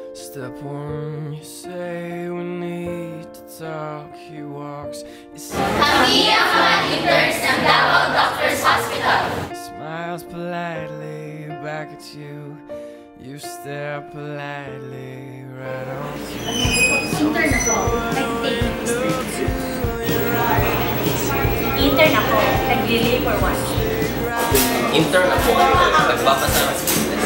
Step one, you say we need to talk. He walks. Kami ang mga interns ng Davao Doctors Hospital. Smiles politely back at you. You stare politely right on through. Intern ako, nag-take history. Intern ako, nag-labor watch. Intern ako, nagpapasa ng fitness.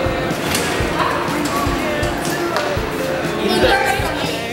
Intern kami.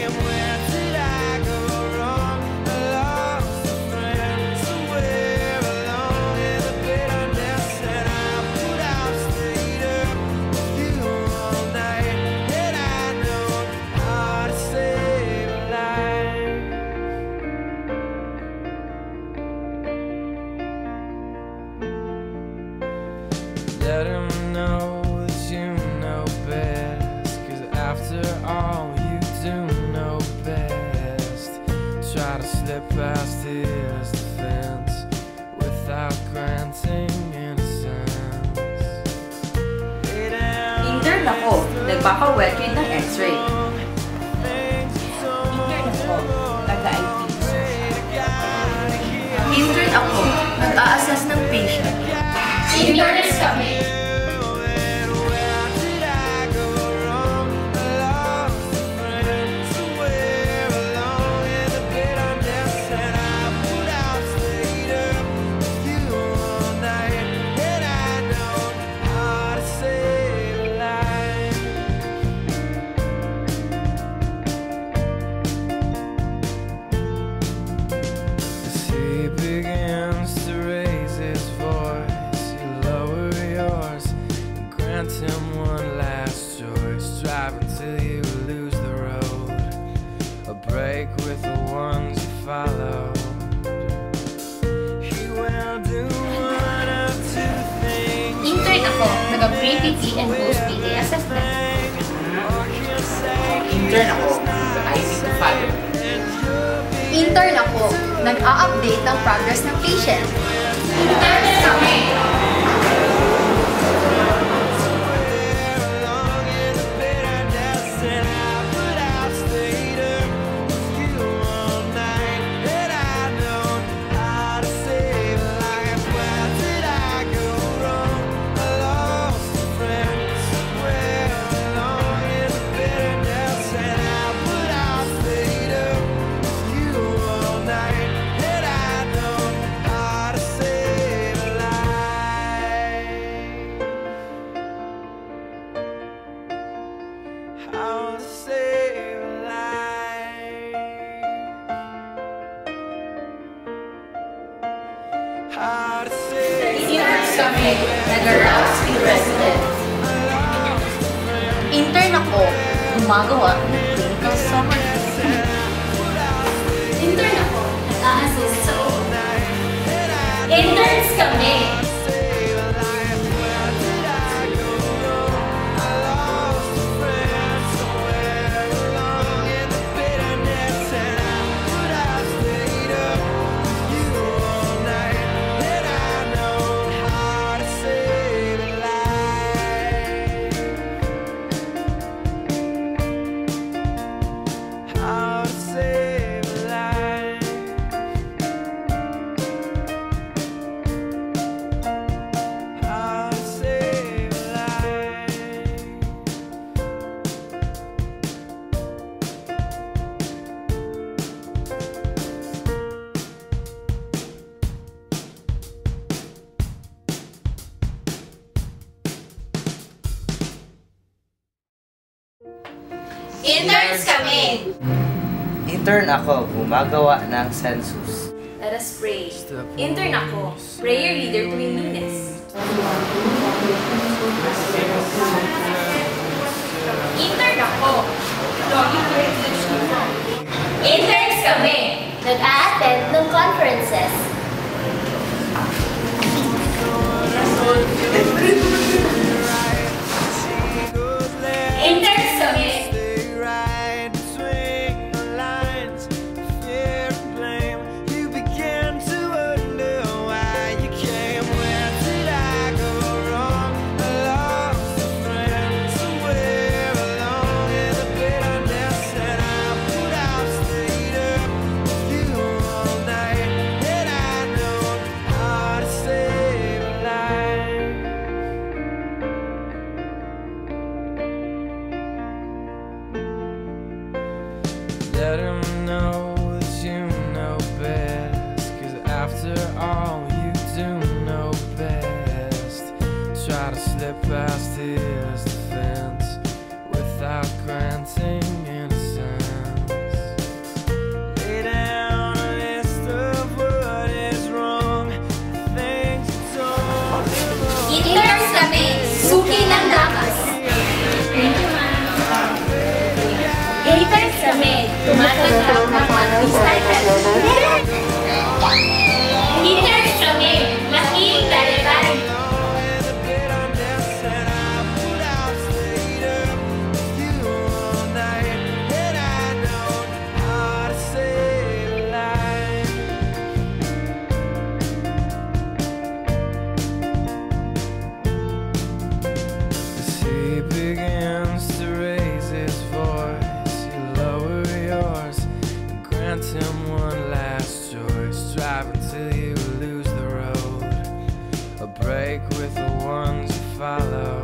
Let him know that you know best, 'cause after all you do know best. Try to slip past his defense without granting innocence. Intern ako, nagpapa-wet treat ng x-ray. Intern ako, taga-IT. Intern ako, nag-a-assess ng patient. Interns kami. Him one last choice, drive until you lose the road, a break with the ones you follow. He will do one of two things. Intern ako, taga-pre-PT and post-PT assessment. Intern ako, IC to father. Intern ako, nag-a-update ng progress ng patient. Interns kami. How to save a life. How to save. Interns kami, nag-arouse yung resident. Intern ako, gumagawa ng clinical summary. Intern ako, nag-a-assist sa interns kami. How to save a life. How to save a life. Interns kami. Intern ako, gumagawa ng census. Let us pray. Intern ako, prayer leader tuwing Lunes. Intern ako, login privilege ko. Interns kami, nag-a-attend ng conferences. Interns kami. all you do know best. Try to slip past his defense without granting innocence. Lay down a list of what is wrong, the things you told him all. Interns kami, suki ng dakas. Interns kami, tumatanggap ng monthly stipend. Interns kami, laking dalitan. He begins to raise his voice, you lower yours and grant him one last choice. Drive until you lose the road, a break with the ones you follow.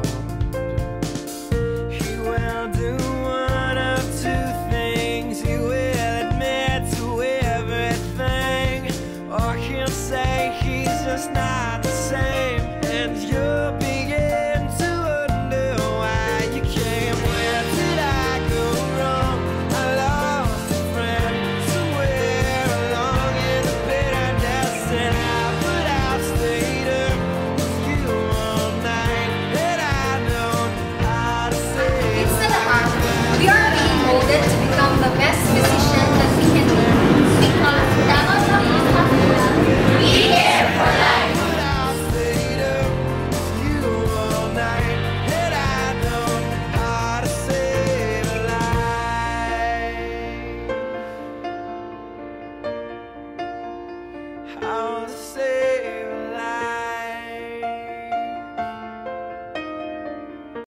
He will do one of two things. He will admit to everything, or he'll say he's just not the same, and you'll begin to wonder why you came. Where did I go wrong? I lost a friend somewhere along in the bitterness, and I would have stayed up with you all night, and I know how to say It's not hard. We are being molded to become the best musician that we can be. Because Davao Doctors Hospital, we care for life. I'll stay up with you all night, and I know how to save a life. How to save